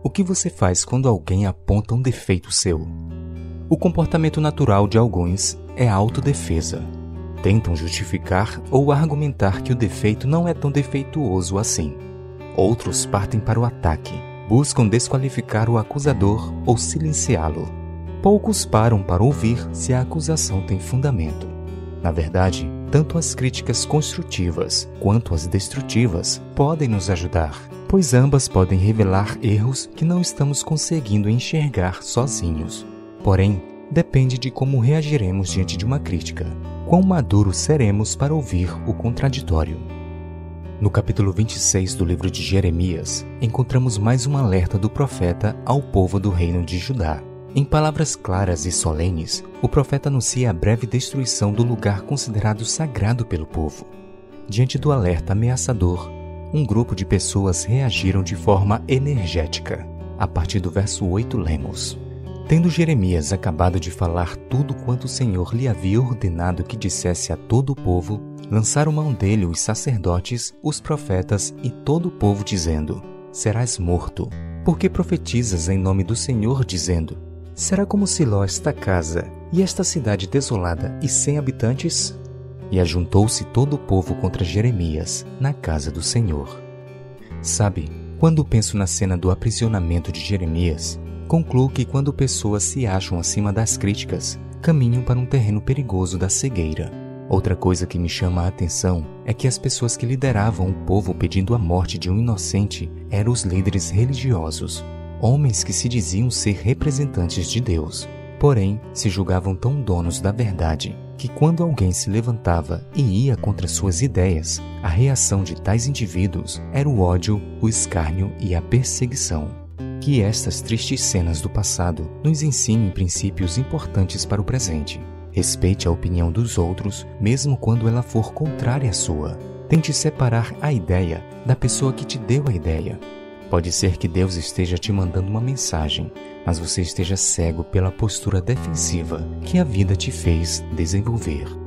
O que você faz quando alguém aponta um defeito seu? O comportamento natural de alguns é a autodefesa. Tentam justificar ou argumentar que o defeito não é tão defeituoso assim. Outros partem para o ataque, buscam desqualificar o acusador ou silenciá-lo. Poucos param para ouvir se a acusação tem fundamento. Na verdade, tanto as críticas construtivas quanto as destrutivas podem nos ajudar, pois ambas podem revelar erros que não estamos conseguindo enxergar sozinhos. Porém, depende de como reagiremos diante de uma crítica. Quão maduros seremos para ouvir o contraditório. No capítulo 26 do livro de Jeremias, encontramos mais um alerta do profeta ao povo do reino de Judá. Em palavras claras e solenes, o profeta anuncia a breve destruição do lugar considerado sagrado pelo povo. Diante do alerta ameaçador, um grupo de pessoas reagiram de forma energética. A partir do verso 8 lemos: Tendo Jeremias acabado de falar tudo quanto o Senhor lhe havia ordenado que dissesse a todo o povo, lançaram mão dele os sacerdotes, os profetas e todo o povo, dizendo: Serás morto, porque profetizas em nome do Senhor, dizendo: Será como Siló esta casa, e esta cidade desolada e sem habitantes? E ajuntou-se todo o povo contra Jeremias, na casa do Senhor. Sabe, quando penso na cena do aprisionamento de Jeremias, concluo que quando pessoas se acham acima das críticas, caminham para um terreno perigoso da cegueira. Outra coisa que me chama a atenção é que as pessoas que lideravam o povo pedindo a morte de um inocente eram os líderes religiosos, homens que se diziam ser representantes de Deus. Porém, se julgavam tão donos da verdade que quando alguém se levantava e ia contra suas ideias, a reação de tais indivíduos era o ódio, o escárnio e a perseguição. Que estas tristes cenas do passado nos ensinem princípios importantes para o presente. Respeite a opinião dos outros, mesmo quando ela for contrária à sua. Tente separar a ideia da pessoa que te deu a ideia. Pode ser que Deus esteja te mandando uma mensagem, mas você esteja cego pela postura defensiva que a vida te fez desenvolver.